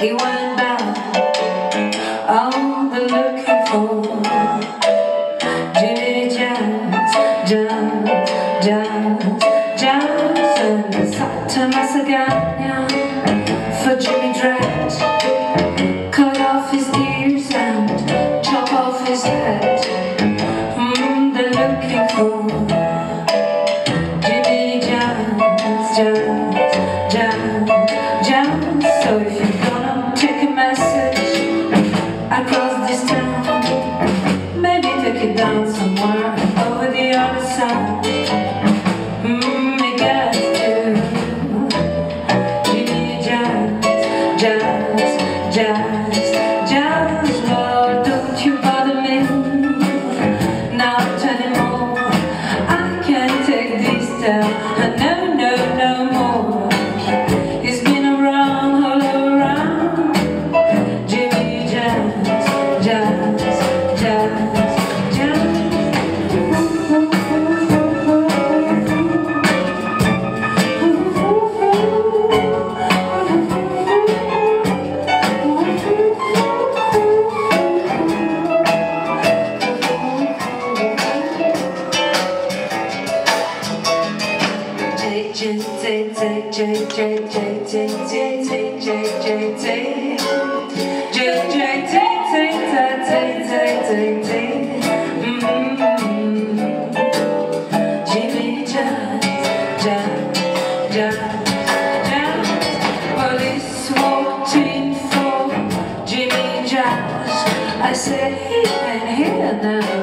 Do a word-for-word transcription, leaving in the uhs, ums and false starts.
He went down on the looking for Jimmy Jones, Jones, Jones, Jones, and I thought to myself, yeah, for Jimmy Drax, cut off his ears and chop off his head. Mm, they're looking for Jimmy Jones, Jones, Jones, Jones. So if you're gonna take a message across this town, maybe take it down somewhere over the other side. Mm, it gets to Jimmy Jones, Jones, Jones, Jones. Lord, don't you bother me, not anymore. I can't take this down, no, no, no more. It's been around, all around. Jimmy Jones, Jones, Jones, Jones. J J J J J J J J J J J Jimmy Jones, Jones, Jones, Jones. Police watching for Jimmy Jones. I say he ain't here now.